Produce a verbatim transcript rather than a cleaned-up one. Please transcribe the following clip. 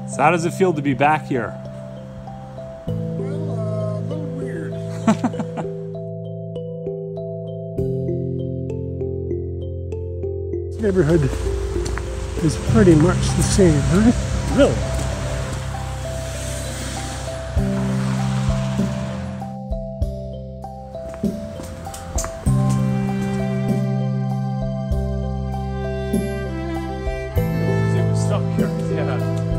So how does it feel to be back here? Well, uh, a little weird. This neighborhood is pretty much the same, right? Really? See, we're stuck here. Yeah.